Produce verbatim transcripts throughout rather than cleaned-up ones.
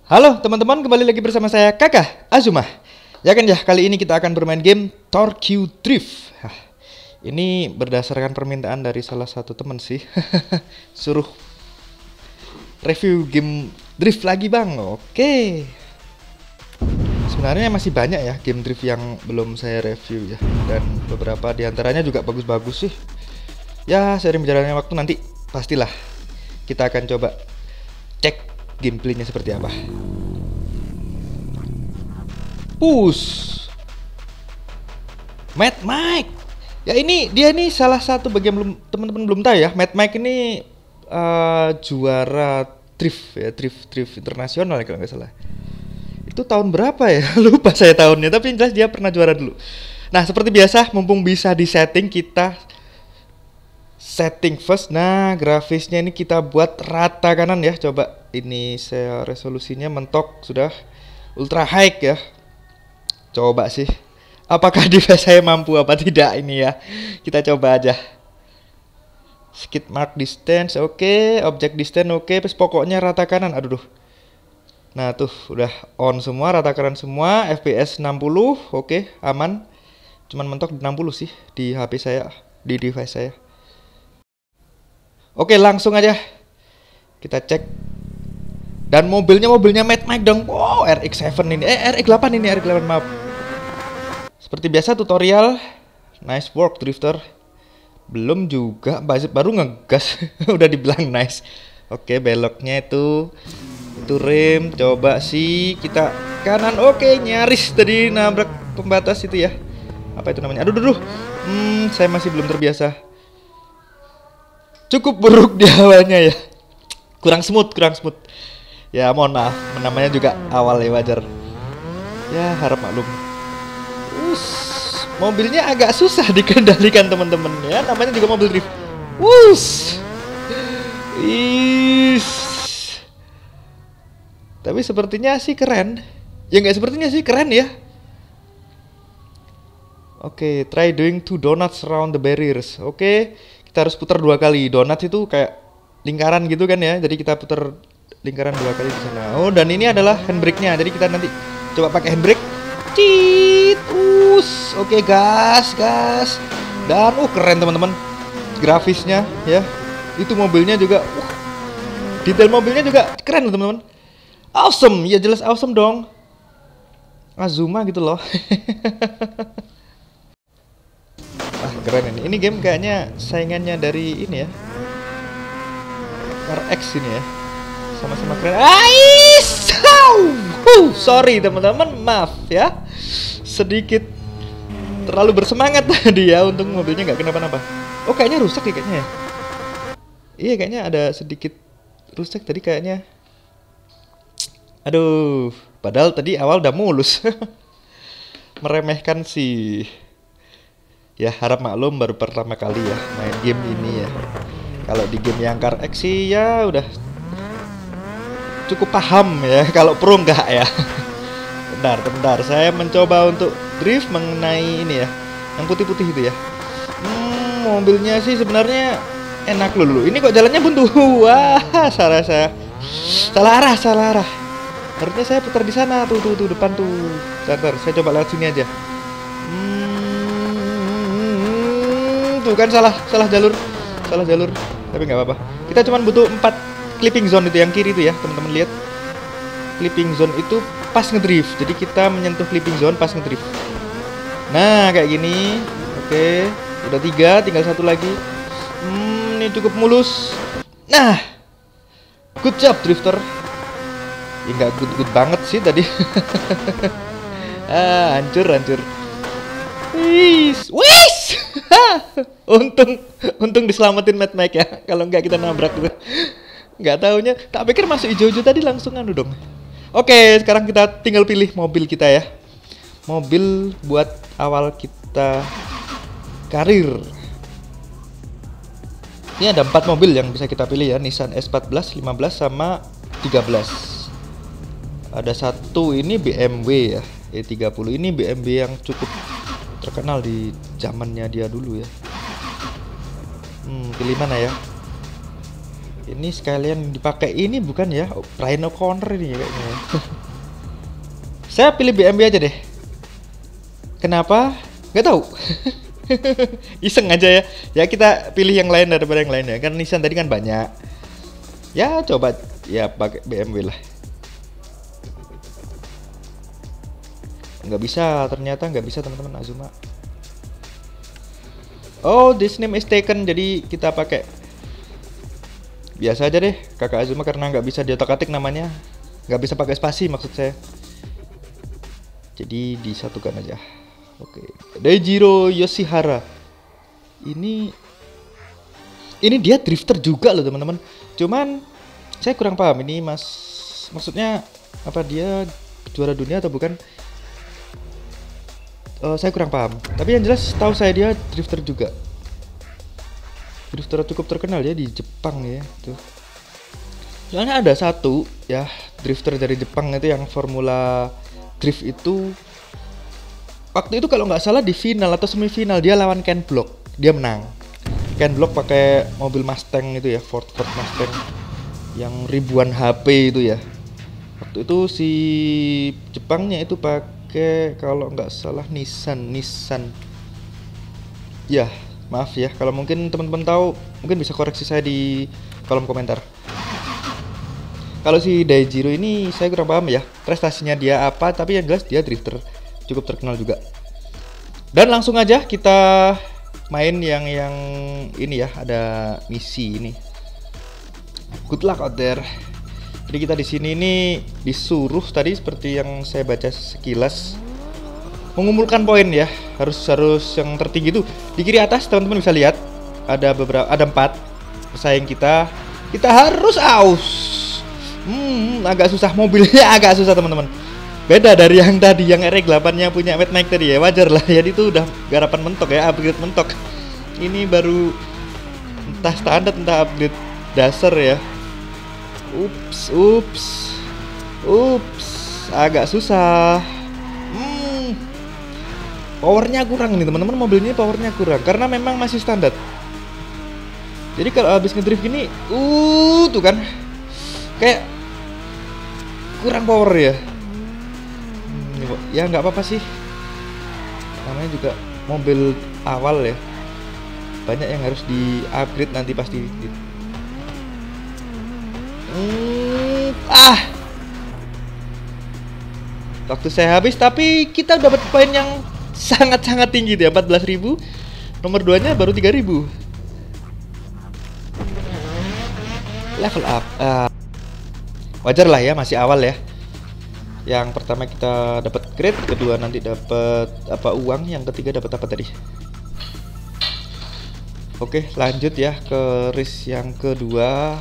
Halo teman-teman, kembali lagi bersama saya Kakak Azumah. Ya kan ya, kali ini kita akan bermain game Tokyo Drift. Hah, ini berdasarkan permintaan dari salah satu teman sih. Suruh review game drift lagi bang. Oke. Sebenarnya masih banyak ya game drift yang belum saya review ya. Dan beberapa diantaranya juga bagus-bagus sih. Ya seiring berjalannya waktu nanti pastilah kita akan coba cek gameplaynya seperti apa. Push Mad Mike. Ya ini dia nih salah satu bagi yang belum teman-teman belum tahu ya. Mad Mike ini uh, juara drift ya, drift drift internasional kalau nggak salah. Itu tahun berapa ya? Lupa saya tahunnya, tapi yang jelas dia pernah juara dulu. Nah, seperti biasa mumpung bisa di setting, kita setting first. Nah, grafisnya ini kita buat rata kanan ya. Coba ini saya resolusinya mentok sudah ultra high ya. Coba sih apakah device saya mampu apa tidak ini ya. Kita coba aja. Skid mark distance oke, okay. Object distance oke, okay. Terus pokoknya rata kanan. Aduh duh. Nah, tuh udah on semua, rata kanan semua. F P S enam puluh oke, okay. Aman. Cuman mentok di enam puluh sih di H P saya, di device saya. Oke, langsung aja kita cek. Dan mobilnya mobilnya Mad Mike dong. Wow, R X tujuh ini. Eh, R X delapan ini, R X delapan maaf. Seperti biasa tutorial. Nice work drifter. Belum juga, baru ngegas udah dibilang nice. Oke, beloknya itu itu rem. Coba sih kita kanan. Oke, nyaris tadi nabrak pembatas itu ya. Apa itu namanya? Aduh, aduh, aduh. Hmm, saya masih belum terbiasa. Cukup buruk di awalnya ya. Kurang smooth, kurang smooth. Ya mohon maaf, namanya juga awal ya, wajar. Ya harap maklum. Us, mobilnya agak susah dikendalikan teman-teman ya. Namanya juga mobil drift. Us, is. Tapi sepertinya sih keren. Ya nggak sepertinya sih keren ya. Oke, okay, try doing two donuts around the barriers. Oke, okay, kita harus putar dua kali. Donuts itu kayak lingkaran gitu kan ya. Jadi kita putar lingkaran dua kali di sana. Oh, dan ini adalah handbrake-nya. Jadi kita nanti coba pakai handbrake. Cit, us. Oke, okay, gas, gas. Dan uh keren teman-teman. Grafisnya ya. Itu mobilnya juga uh, detail mobilnya juga keren teman-teman. Awesome. Ya jelas awesome dong. Azuma gitu loh. Ah, keren ini. Ini game kayaknya saingannya dari ini ya. R X ini ya. Sama-sama keren. Ais! Uh, sorry teman-teman, maaf ya. Sedikit terlalu bersemangat tadi ya, untung mobilnya nggak kenapa-napa. Oh, kayaknya rusak ya kayaknya ya. Iya, kayaknya ada sedikit rusak tadi kayaknya. Aduh, padahal tadi awal udah mulus. Meremehkan sih. Ya, harap maklum baru pertama kali ya main game ini ya. Kalau di game yang Car X sih ya udah cukup paham ya. Kalau pro enggak ya. Bentar, bentar. Saya mencoba untuk drift mengenai ini ya, yang putih-putih itu ya. Hmm, mobilnya sih sebenarnya enak loh. Ini kok jalannya buntu. Wah, salah saya. Salah arah, salah arah. Harusnya saya putar di sana tuh, tuh, tuh depan tuh. Bentar, saya coba lewat sini aja. Hmm, tuh kan salah, salah jalur. Salah jalur, tapi nggak apa-apa. Kita cuma butuh empat clipping zone itu yang kiri itu ya, teman-teman lihat. Clipping zone itu pas ngedrift. Jadi kita menyentuh clipping zone pas ngedrift. Nah, kayak gini. Oke, udah tiga, tinggal satu lagi. Hmm, ini cukup mulus. Nah, good job drifter. Ya nggak good-good banget sih tadi. Ah, hancur, hancur. Wis, wis. untung, untung diselamatin Mad Mike ya. Kalau nggak kita nabrak tuh. Nggak taunya, tak pikir masuk hijau-hijau tadi langsung anu dong. Oke, sekarang kita tinggal pilih mobil kita ya. Mobil buat awal kita karir. Ini ada empat mobil yang bisa kita pilih ya. Nissan S empat belas, lima belas, sama tiga belas. Ada satu ini B M W ya, E tiga puluh. Ini B M W yang cukup terkenal di zamannya dia dulu ya. Hmm, pilih mana ya? Ini sekalian dipakai ini bukan ya? Rhino Corner ini ya kayaknya. Saya pilih B M W aja deh. Kenapa? Nggak tahu. Iseng aja ya. Ya kita pilih yang lain daripada yang lain ya. Kan Nissan tadi kan banyak. Ya coba ya pakai B M W lah. Nggak bisa, ternyata nggak bisa teman-teman Azuma. Oh, this name is taken. Jadi kita pakai biasa aja deh Kakak Azuma karena nggak bisa diotak-atik namanya. Nggak bisa pakai spasi maksud saya. Jadi disatukan aja. Oke, Daijiro Yoshihara. Ini ini dia drifter juga loh teman-teman. Cuman saya kurang paham ini mas, maksudnya apa dia juara dunia atau bukan? Uh, saya kurang paham. Tapi yang jelas tahu saya dia drifter juga. Drifter cukup terkenal ya di Jepang ya. Tuh. Soalnya ada satu ya drifter dari Jepang itu yang Formula Drift itu. Waktu itu kalau nggak salah di final atau semifinal dia lawan Ken Block, dia menang. Ken Block pakai mobil Mustang itu ya, Ford Ford Mustang yang ribuan H P itu ya. Waktu itu si Jepangnya itu pakai kalau nggak salah Nissan, Nissan. Ya, maaf ya kalau mungkin teman-teman tahu, mungkin bisa koreksi saya di kolom komentar. Kalau si Daijiro ini saya kurang paham ya prestasinya dia apa, tapi yang jelas dia drifter cukup terkenal juga. Dan langsung aja kita main yang yang ini ya, ada misi ini. Good luck out there. Jadi kita di sini ini disuruh tadi seperti yang saya baca sekilas mengumpulkan poin ya, harus harus yang tertinggi itu di kiri atas teman-teman bisa lihat ada beberapa ada empat pesaing kita. Kita harus aus. Hmm, agak susah mobilnya agak susah teman-teman. Beda dari yang tadi, yang R X delapan nya punya Mad Max tadi ya, wajar lah ya, itu udah garapan mentok ya, upgrade mentok. Ini baru entah standar entah upgrade dasar ya. Ups, ups, ups, agak susah. Hmm, powernya kurang nih teman-teman, mobilnya powernya kurang karena memang masih standar. Jadi kalau habis ngedrift gini, uh tuh kan, kayak kurang power ya. Ya nggak apa-apa sih, namanya juga mobil awal ya, banyak yang harus di upgrade nanti pasti. hmm, ah waktu saya habis, tapi kita dapat poin yang sangat-sangat tinggi tuh ya, empat belas ribu. Nomor dua nya baru tiga ribu. Level up. uh, wajar lah ya, masih awal ya. Yang pertama kita dapat grade, kedua nanti dapat apa uang, yang ketiga dapat apa tadi? Oke, lanjut ya ke race yang kedua.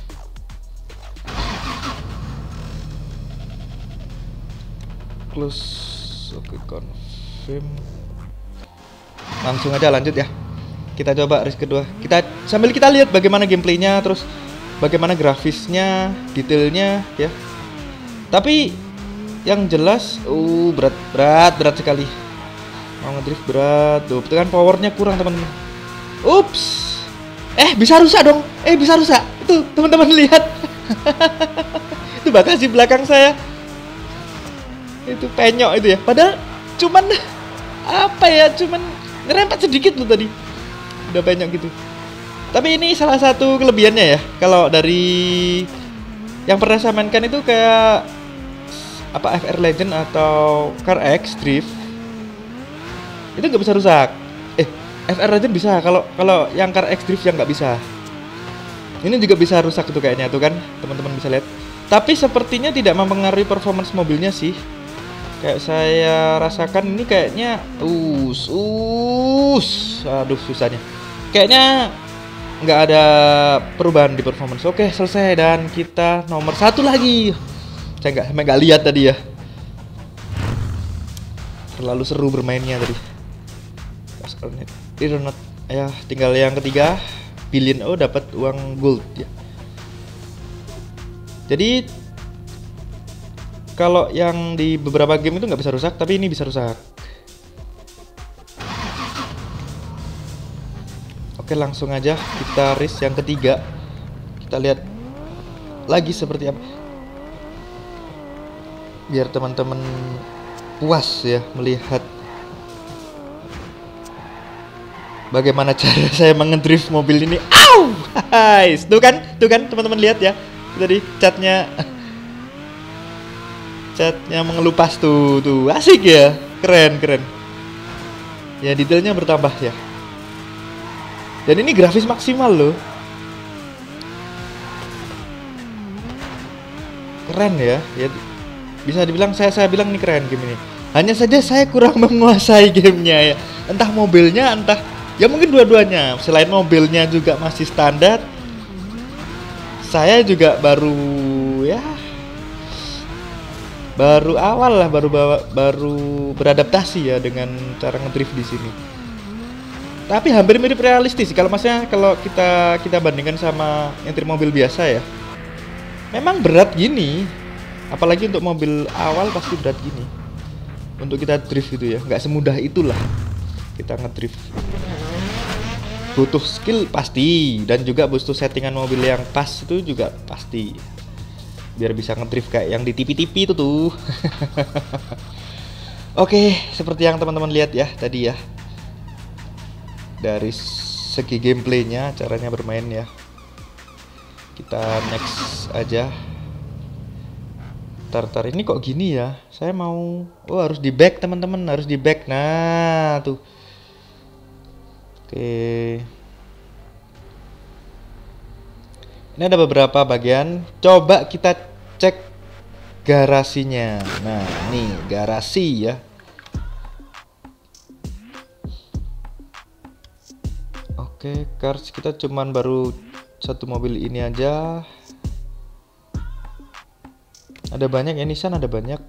Close. Oke, confirm. Langsung aja lanjut ya. Kita coba race kedua. Kita sambil kita lihat bagaimana gameplaynya, terus bagaimana grafisnya, detailnya ya. Tapi yang jelas, uh berat berat berat sekali. Mau ngedrift berat, tuh kan powernya kurang teman-teman. Ups, eh bisa rusak dong, eh bisa rusak. Itu teman-teman lihat, itu bagasi belakang saya. Itu penyok itu ya. Padahal cuman apa ya, cuman ngerempet sedikit loh tadi. Udah penyok gitu. Tapi ini salah satu kelebihannya ya. Kalau dari yang pernah saya mainkan itu kayak apa F R Legend atau Car X Drift itu nggak bisa rusak. Eh F R Legend bisa, kalau kalau yang Car X Drift yang nggak bisa. Ini juga bisa rusak itu kayaknya tuh kan, teman-teman bisa lihat. Tapi sepertinya tidak mempengaruhi performance mobilnya sih. Kayak saya rasakan ini kayaknya us us aduh susahnya. Kayaknya nggak ada perubahan di performance. Oke, selesai dan kita nomor satu lagi. Saya nggak sampai nggak lihat tadi ya. Terlalu seru bermainnya tadi. Not, ya tinggal yang ketiga, billion. Oh dapat uang gold ya. Jadi kalau yang di beberapa game itu nggak bisa rusak, tapi ini bisa rusak. Oke langsung aja kita race yang ketiga. Kita lihat lagi seperti apa, biar teman-teman puas ya melihat bagaimana cara saya mengedrift mobil ini. Au! Hai, tuh kan, tuh kan teman-teman lihat ya. Tadi catnya catnya mengelupas tuh, tuh asik ya, keren keren. Ya detailnya bertambah ya. Dan ini grafis maksimal loh. Keren ya, ya bisa dibilang saya saya bilang ini keren game ini. Hanya saja saya kurang menguasai gamenya ya. Entah mobilnya, entah ya mungkin dua-duanya. Selain mobilnya juga masih standar, saya juga baru ya baru awal lah, baru bawa, baru beradaptasi ya dengan cara ngedrift di sini. Tapi hampir mirip realistis kalau maksudnya kalau kita kita bandingkan sama nyetir mobil biasa ya. Memang berat gini, apalagi untuk mobil awal pasti berat gini. Untuk kita drift gitu ya, nggak semudah itulah kita ngedrift. Butuh skill pasti, dan juga butuh settingan mobil yang pas itu juga pasti. Biar bisa ngedrift kayak yang di T V-T V itu tuh. Oke, seperti yang teman-teman lihat ya tadi ya. Dari segi gameplaynya, caranya bermain ya. Kita next aja. Tar-tar ini kok gini ya? Saya mau, oh harus di back teman-teman, harus di back. Nah tuh. Oke. Ini ada beberapa bagian. Coba kita cek garasinya. Nah nih garasi ya. Oke, cars kita cuman baru satu mobil ini aja. Ada banyak ya, Nissan ada banyak.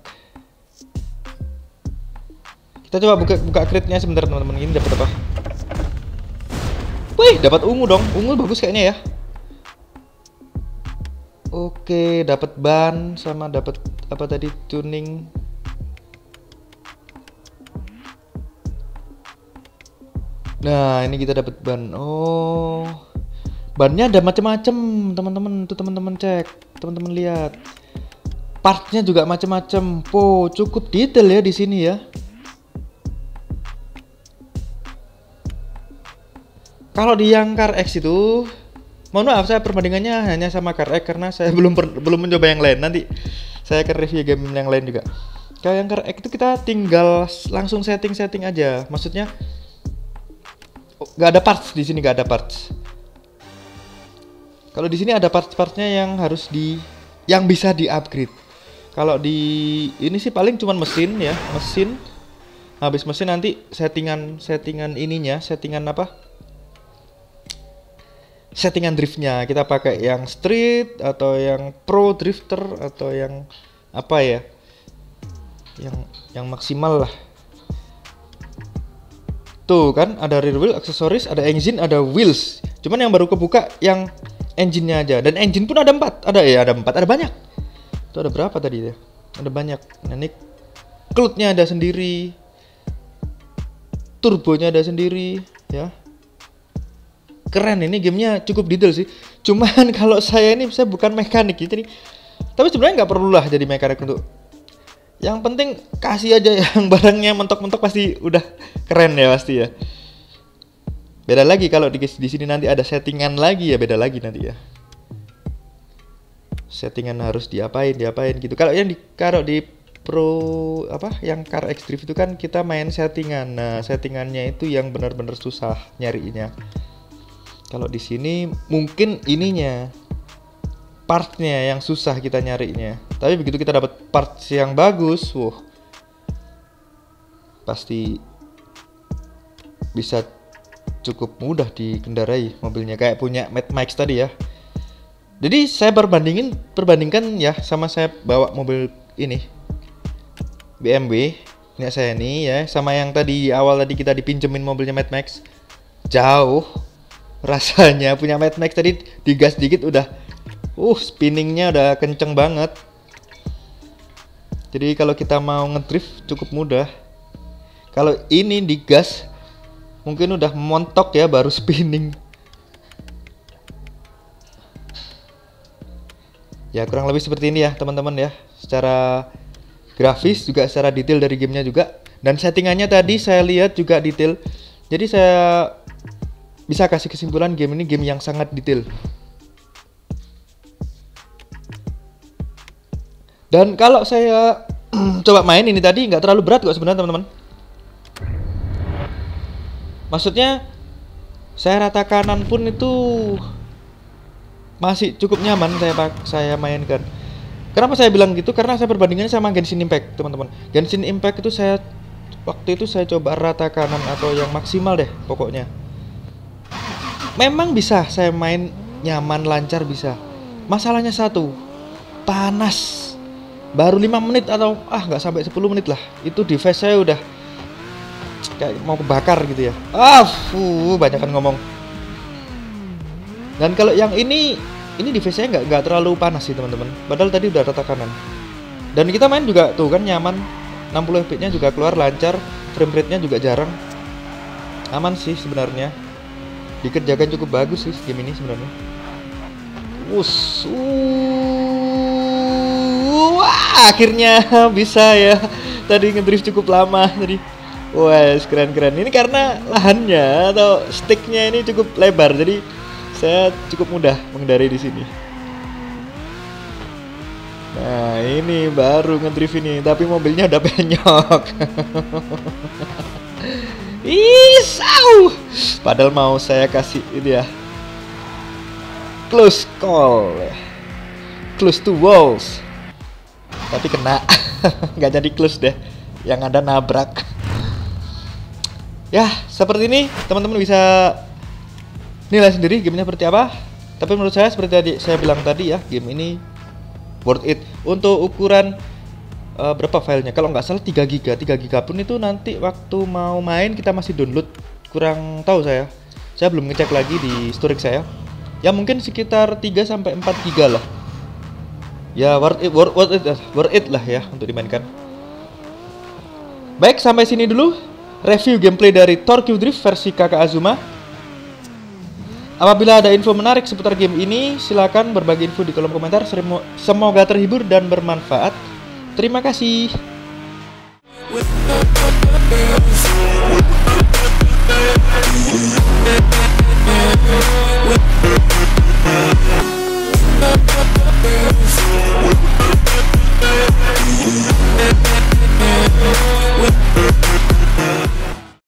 Kita coba buka buka crate-nya sebentar teman-teman. Ini dapat apa? Wih, dapat ungu dong. Ungu bagus kayaknya ya. Oke, dapat ban sama dapat apa tadi tuning. Nah, ini kita dapat ban. Oh. Bannya ada macam-macam, teman-teman. Tuh teman-teman cek, teman-teman lihat. Partnya juga macam-macam. Po, cukup detail ya di sini ya. Kalau di yang Car X itu, mohon maaf saya perbandingannya hanya sama Car X karena saya belum per, belum mencoba yang lain. Nanti saya akan review game yang lain juga. Kalau yang Car X itu kita tinggal langsung setting-setting aja. Maksudnya nggak ada parts di sini, nggak ada parts. Kalau di sini ada parts-partsnya yang harus di, yang bisa di-upgrade. Kalau di ini sih paling cuman mesin ya, mesin. Habis mesin nanti settingan settingan ininya, settingan apa? Settingan driftnya kita pakai yang street atau yang pro drifter atau yang apa ya? Yang yang maksimal lah. Tuh kan ada rear wheel, aksesoris, ada engine, ada wheels. Cuman yang baru kebuka yang engine-nya aja, dan engine pun ada empat, ada ya ada empat, ada banyak. Itu ada berapa tadi ya? Ada banyak. Nah, ini clutch-nya ada sendiri, turbonya ada sendiri, ya. Keren, ini gamenya cukup detail sih. Cuman kalau saya ini saya bukan mekanik gitu nih. Tapi sebenarnya nggak perlu lah jadi mekanik untuk. Yang penting kasih aja yang barangnya mentok-mentok pasti udah keren ya pasti ya. Beda lagi kalau di, di sini nanti ada settingan lagi ya, beda lagi nanti ya. Settingan harus diapain, diapain gitu. Kalau yang di kalau di Pro apa yang Car X Drift itu kan kita main settingan. Nah, settingannya itu yang benar-benar susah nyarinya. Kalau di sini mungkin ininya partnya yang susah kita nyarinya. Tapi begitu kita dapat parts yang bagus, wah, pasti bisa cukup mudah dikendarai mobilnya kayak punya Mad Max tadi ya. Jadi saya perbandingin perbandingkan ya sama saya bawa mobil ini B M W punya saya ini ya sama yang tadi awal tadi kita dipinjemin mobilnya Mad Max. Jauh rasanya punya Mad Max tadi digas dikit udah uh spinningnya udah kenceng banget. Jadi kalau kita mau ngedrift cukup mudah. Kalau ini digas mungkin udah montok ya baru spinning. Ya kurang lebih seperti ini ya teman-teman ya. Secara grafis juga secara detail dari gamenya juga. Dan settingannya tadi saya lihat juga detail. Jadi saya bisa kasih kesimpulan game ini game yang sangat detail. Dan kalau saya coba main ini tadi nggak terlalu berat kok sebenarnya teman-teman. Maksudnya saya rata kanan pun itu masih cukup nyaman saya pak saya mainkan. Kenapa saya bilang gitu? Karena saya perbandingannya sama Genshin Impact teman-teman. Genshin Impact itu saya waktu itu saya coba rata kanan atau yang maksimal deh pokoknya. Memang bisa saya main nyaman lancar bisa. Masalahnya satu, panas. Baru lima menit atau ah nggak sampai sepuluh menit lah. Itu device saya udah kayak mau kebakar gitu ya. Ah, fuh, banyakan ngomong. Dan kalau yang ini ini device saya nggak nggak terlalu panas sih teman-teman. Padahal tadi udah rata kanan. Dan kita main juga tuh kan nyaman. enam puluh F P S-nya juga keluar lancar, frame rate-nya juga jarang. Aman sih sebenarnya. Dikerjakan cukup bagus sih game ini sebenarnya. Us, uh, wah, akhirnya bisa ya. Tadi ngedrift cukup lama tadi. Wah, keren-keren. Ini karena lahannya atau sticknya ini cukup lebar, jadi saya cukup mudah mengendarai di sini. Nah, ini baru ngedrift ini, tapi mobilnya udah penyok. Isau. Padahal mau saya kasih ini ya. Close call. Close to walls. Tapi kena. Nggak jadi close deh. Yang ada nabrak. Ya, seperti ini teman-teman bisa nilai sendiri gamenya seperti apa. Tapi menurut saya seperti tadi saya bilang tadi ya, game ini worth it. Untuk ukuran uh, berapa filenya? Kalau nggak salah tiga giga. tiga giga pun itu nanti waktu mau main kita masih download. Kurang tahu saya. Saya belum ngecek lagi di storage saya. Ya mungkin sekitar tiga sampai empat giga lah. Ya worth it, worth, worth it, worth it lah ya untuk dimainkan. Baik, sampai sini dulu review gameplay dari Tokyo Drift versi Kakak Azuma. Apabila ada info menarik seputar game ini, silakan berbagi info di kolom komentar. Semoga terhibur dan bermanfaat. Terima kasih. We'll be right back.